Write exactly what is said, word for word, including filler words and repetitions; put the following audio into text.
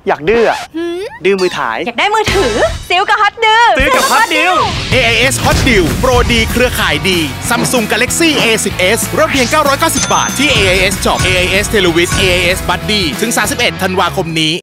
อยากดื้อดื้อมือถ่ายอยากได้มือถือซิลกับฮอตดิวซื้อกับฮอตดิวเอ ไอ เอส Hot Deal โปรดีเครือข่ายดี Samsung Galaxy เอ สิบ เอส เริ่มเพียงเก้าร้อยเก้าสิบบาทที่ เอ ไอ เอส Shop เอ ไอ เอส Televis เอ ไอ เอส Buddy ถึงสามสิบเอ็ดธันวาคมนี้